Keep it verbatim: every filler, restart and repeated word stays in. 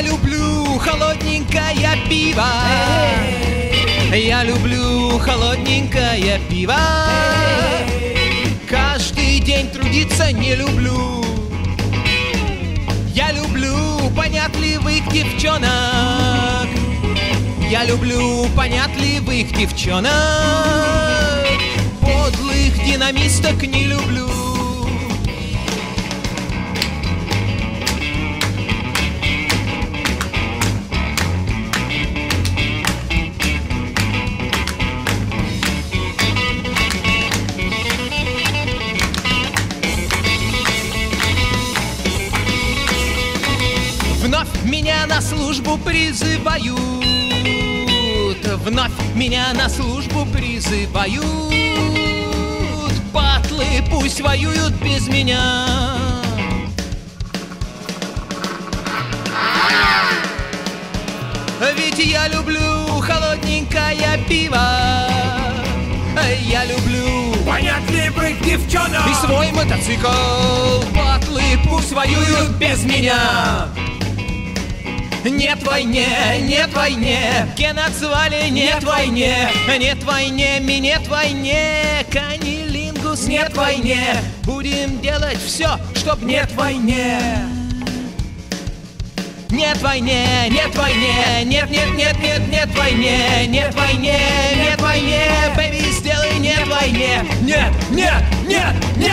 люблю холодненькое пиво. Я люблю холодненькое пиво. Каждый день трудиться не люблю. Я люблю понятливых девчонок. Я люблю понятливых девчонок. Подлых динамисток не люблю. Вновь меня на службу призывают. Вновь меня на службу призывают. Патлы пусть воюют без меня. Ведь я люблю холодненькое пиво. Я люблю понятливых девчонок и свой мотоцикл. Патлы пусть воюют без меня. Нет войне, нет войне, геноцвали, нет войне, нет войне, ми нет войне, канилингус, нет войне. Будем делать все, чтоб нет войне. Нет войне, нет войне, нет, нет, нет, нет, нет войне, нет войне, нет войне, бэби, сделай нет войне. Нет, нет, нет, нет.